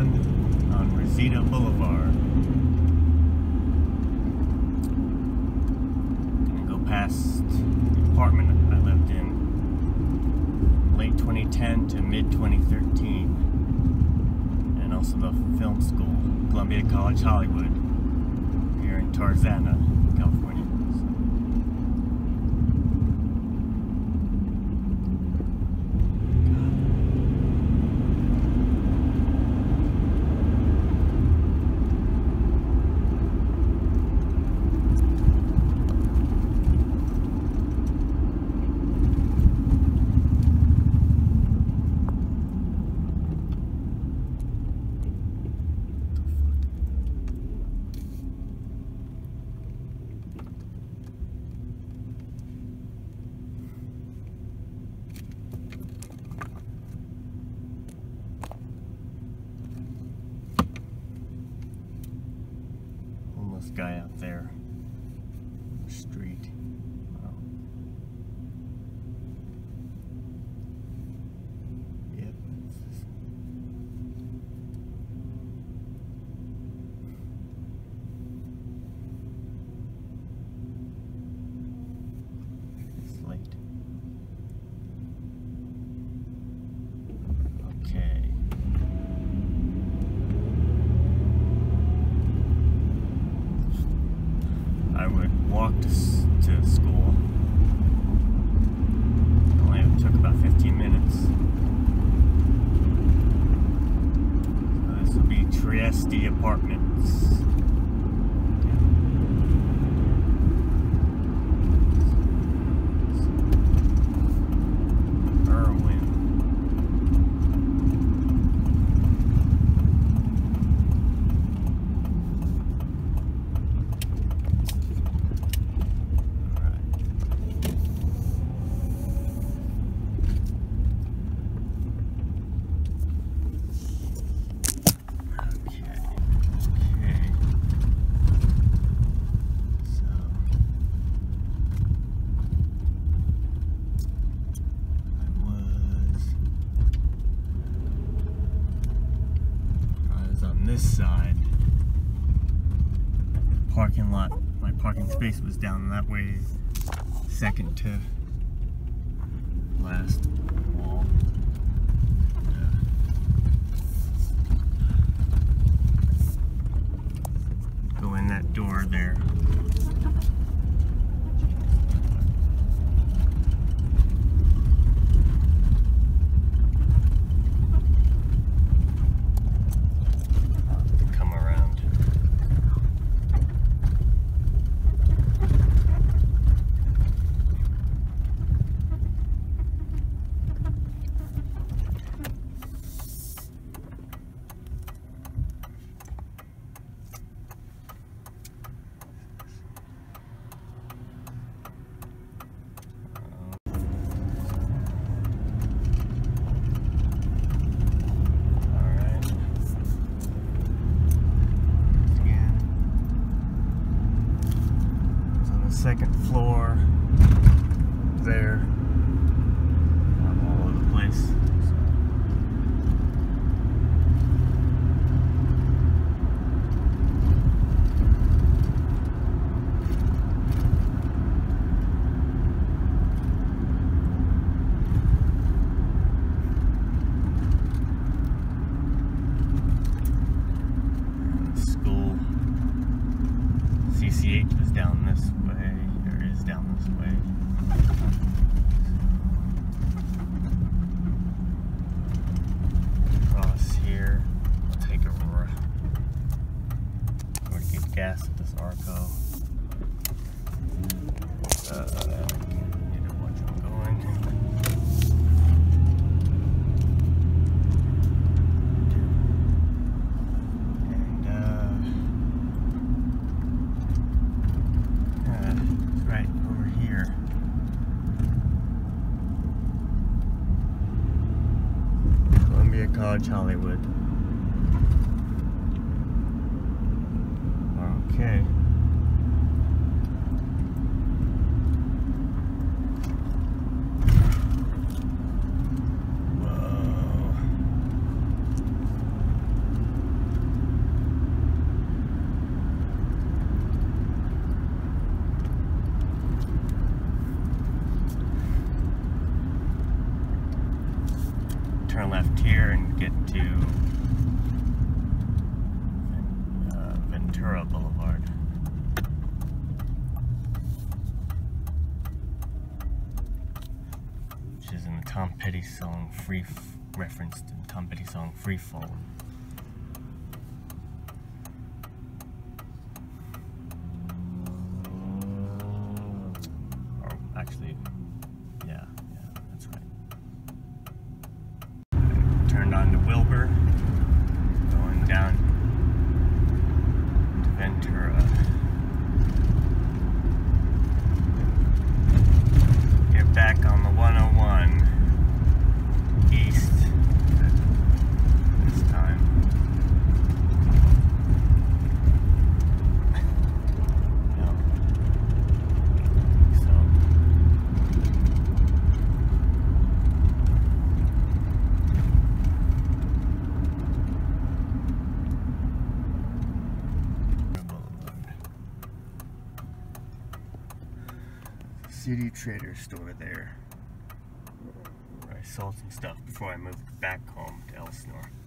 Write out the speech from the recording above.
on Reseda Boulevard. Gonna go past the apartment I lived in late 2010 to mid 2013, and also the film school, Columbia College Hollywood, here in Tarzana, California. Guy out there on the street. Wow. Yep. It's late. Okay. I would walk to school. It only took about 15 minutes. So this will be Trieste Apartments. This side, parking lot, my parking space was down that way, second to last wall. Go in that door there. Second floor there, all over the place. School CCH is down this way. Down this way. Across here. I'll take a right. Go to get gas at this Arco. Need to watch where I'm going. Right over here. Columbia College Hollywood. Okay. Whoa. turn left here and get to Ventura Blvd. Which is in the Tom Petty song referenced in Tom Petty song Free Fall. Or actually, yeah, that's right. Turned on to Wilbur, going down to Ventura. Get back on the 101 east this time. No. So. City Trader store there, where I sold some stuff before I moved back home to Elsinore.